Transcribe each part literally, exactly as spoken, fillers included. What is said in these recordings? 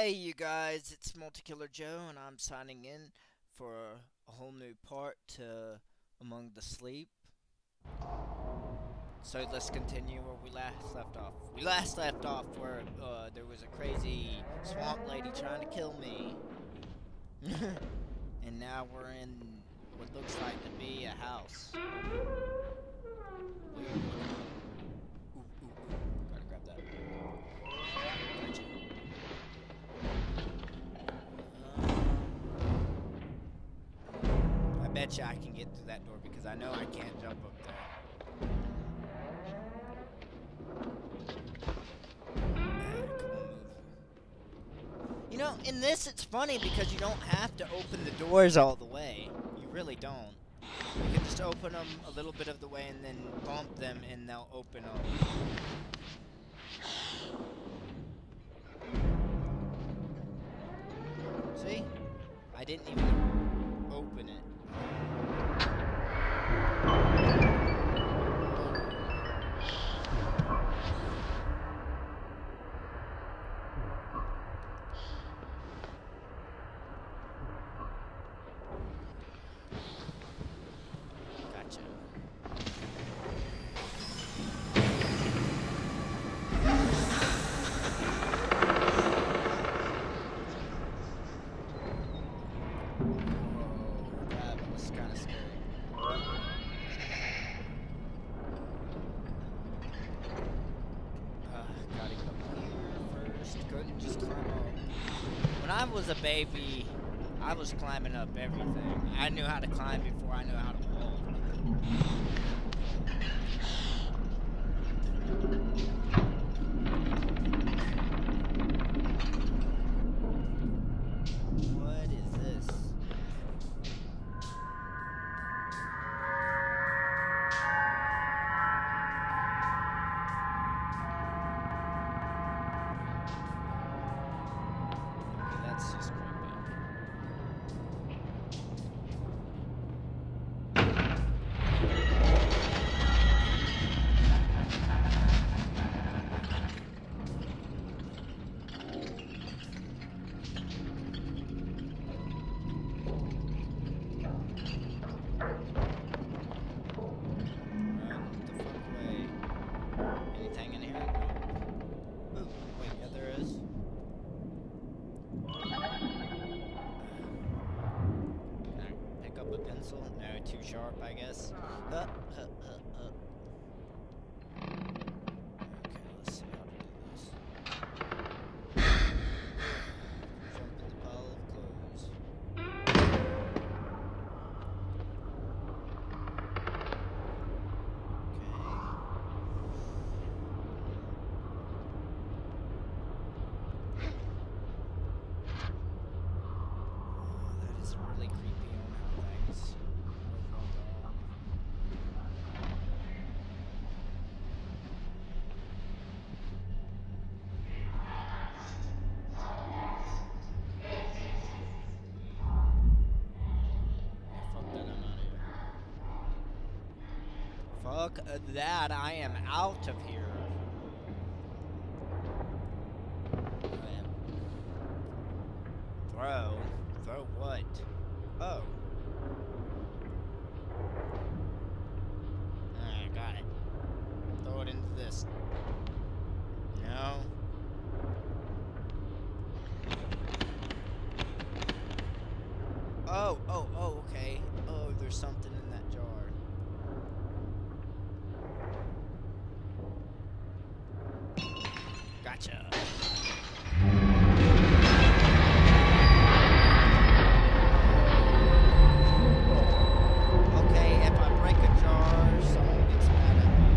Hey you guys, it's MultiKillerjoe and I'm signing in for a whole new part to Among the Sleep. So let's continue where we last left off. We last left off where uh, there was a crazy swamp lady trying to kill me. And now we're in what looks like to be a house. Ooh, ooh, ooh. Gotta grab that. Gotcha. I bet you I can get through that door because I know I can't jump up there. You know, in this it's funny because you don't have to open the doors all the way. You really don't. You can just open them a little bit of the way and then bump them and they'll open up. See? I didn't even open it. Gotcha. When I was a baby, I was climbing up everything. I knew how to climb before I knew how to walk. What is this? That's just creepy. Run the fuck away. Anything in here? Ooh, wait, yeah, there is. Pick up a pencil? No, too sharp, I guess. Uh, uh, uh, uh. Okay, let's see how to do this. Jump in the pile of clothes. That is really creepy on how things move on down. Fuck that, I am out of here. I am. Throw? Throw what? Oh. Alright, got it. Throw it into this. No. Oh, oh, oh, okay. Oh, there's something in that jar. Gotcha. Okay, if I break a jar, someone gets mad at me.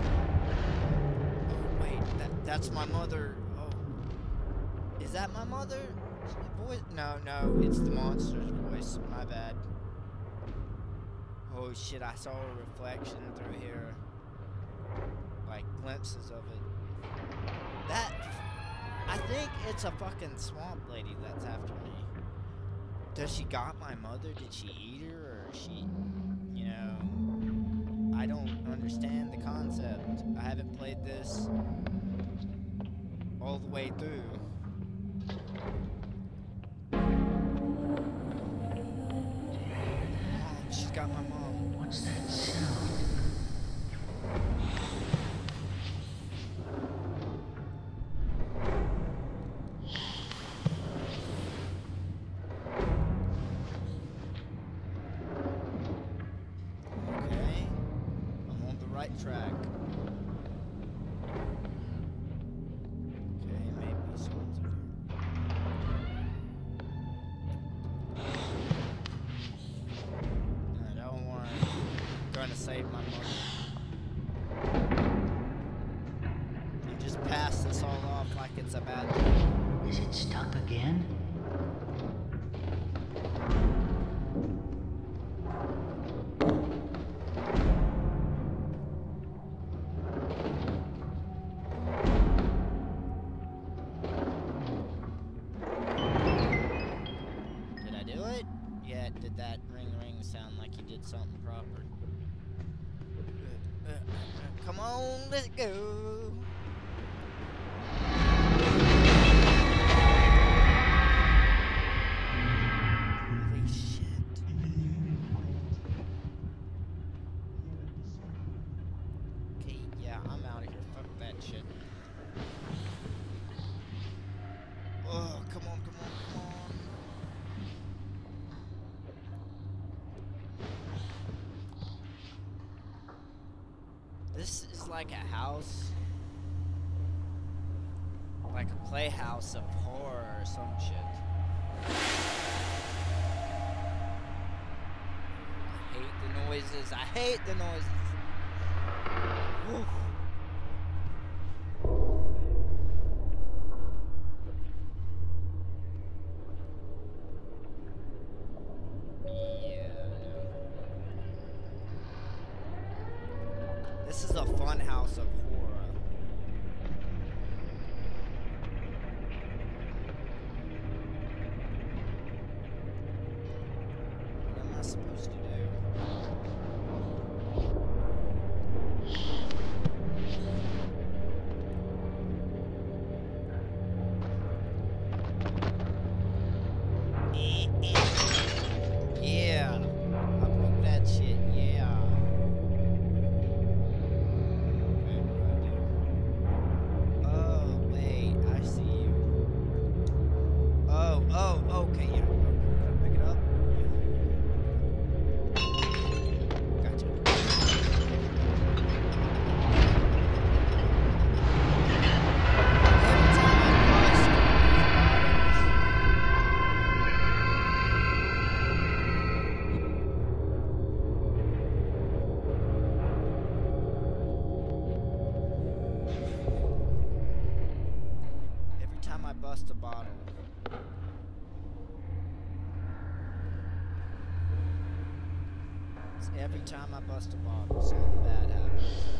Oh, wait, that, that's my mother. Oh. Is that my mother? Voice? No, no, it's the monster's voice. My bad. Oh shit, I saw a reflection through here. Like, glimpses of it. That, I think it's a fucking swamp lady that's after me. Does she got my mother? Did she eat her? Or she, you know, I don't understand the concept. I haven't played this all the way through. track. Okay, maybe someone's over here. I don't want to. Trying to save my money. You just pass this all off like it's a bad thing. Is it stuck again? Did I do it? Yeah, did that ring ring sound like you did something proper? Uh, uh, uh, come on, let's go. Holy shit. Okay, yeah, I'm out of here. Fuck that shit. Oh, come on, come on, come on. This is like a house, like a playhouse of horror or some shit. I hate the noises. I hate the noises. Woo. This is a funhouse of horror. What am I supposed to do? Yeah, I broke that shit. Yeah. Oh, okay, yeah. Pick it up. Gotcha. Every time I bust a bottle. Every time I bust a bottle, something bad happens.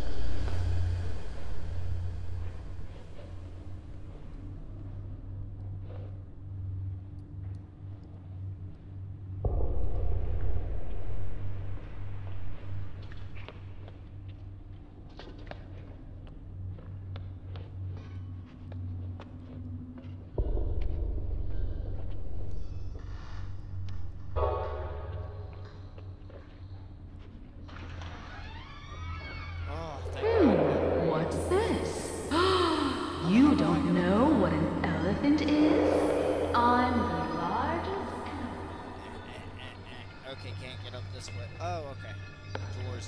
What's this? You don't know what an elephant is? I'm the largest elephant. Okay, can't get up this way. Oh, okay. Doors.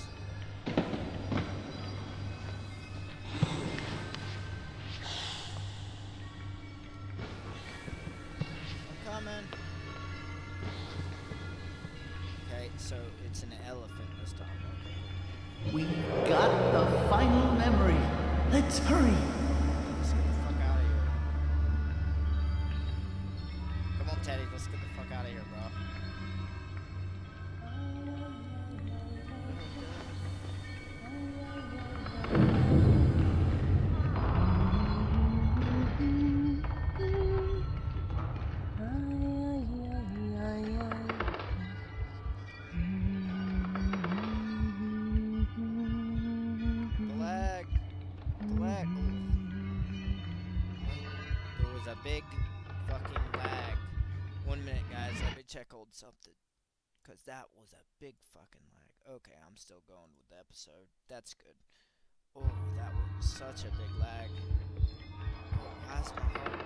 I'm coming. Okay, so it's an elephant this time. Okay. We got the final memory. Let's hurry. Let's get the fuck out of here. Come on, Teddy. Let's get the fuck out of here, bro. Big fucking lag. One minute, guys. Let me check old something. Because that was a big fucking lag. Okay, I'm still going with the episode. That's good. Oh, that was such a big lag. Oh, why's my heart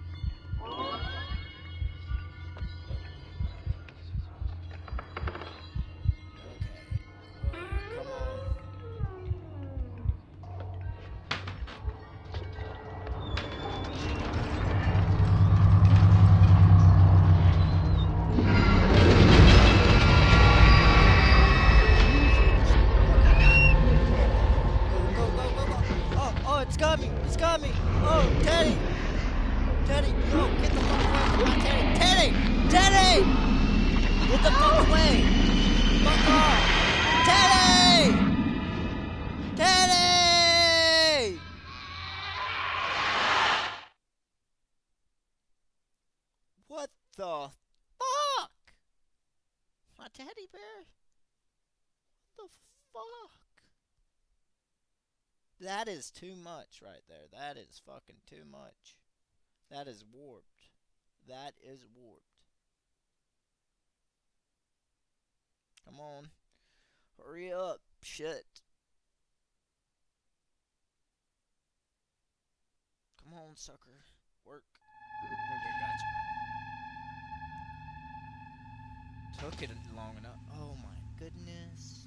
beating? got me! He's got me! Oh, Teddy! Teddy, no! Get the fuck away from my Teddy! Teddy! Teddy! Get the fuck away! Fuck off! Teddy! Teddy! What the fuck? My teddy bear? What the fuck? That is too much right there. That is fucking too much. That is warped. That is warped. Come on. Hurry up. Shit. Come on, sucker. Work. Okay, gotcha. Took it long enough. Oh my goodness.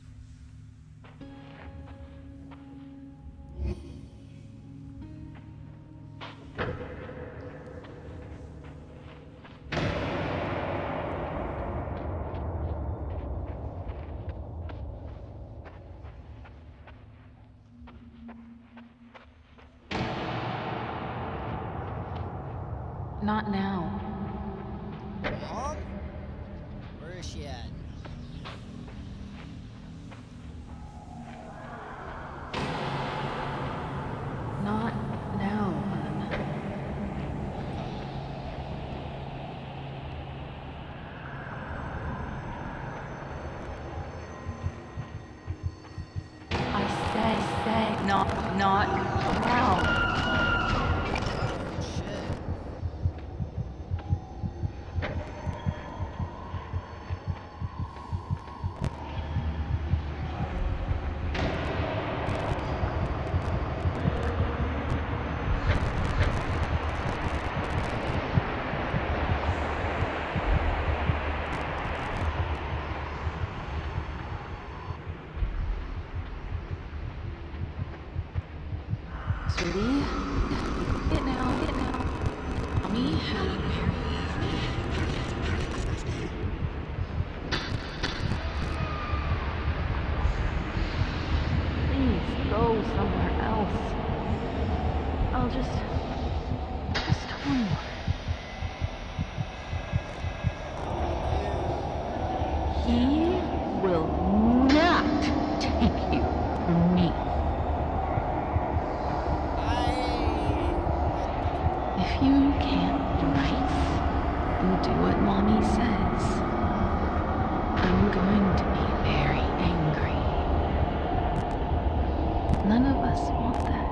Not now. Mom? Where is she at? Not now, hon. I said, said, not, not now. Sweetie, get now, get now. Mommy. Please go somewhere else. I'll just, just home. He will not take you from me. If you can't be nice and do what Mommy says, I'm going to be very angry. None of us want that.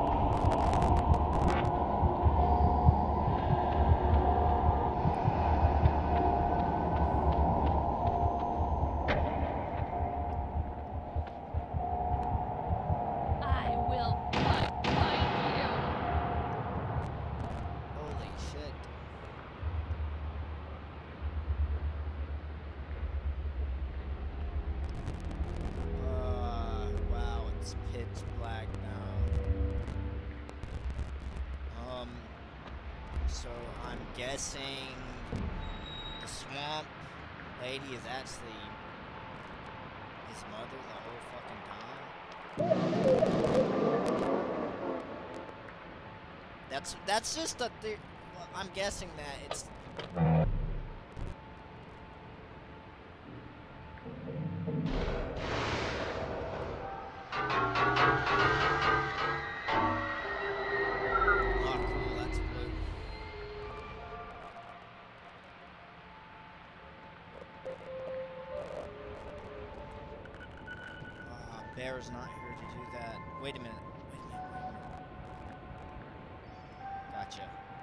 I will fight, fight you. Holy shit. Uh, wow, it's pitch black now. Um, so I'm guessing the swamp lady is actually his mother the whole fucking time. That's that's just a the well, I'm guessing that it's oh cool, that's blue. Ah, Bear's not here to do that. Wait a minute. Wait a minute. Wait a minute. Gotcha.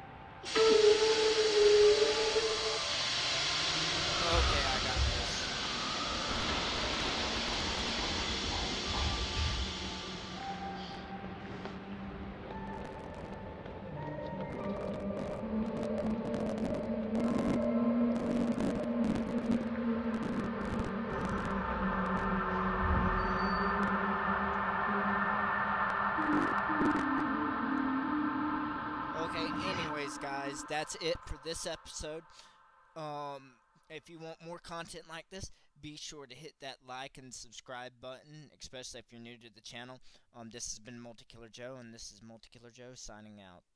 Okay, I got this. Okay, anyways, guys, that's it for this episode. Um, If you want more content like this, be sure to hit that like and subscribe button, especially if you're new to the channel. Um, this has been MultiKillerJoe, and this is MultiKillerJoe signing out.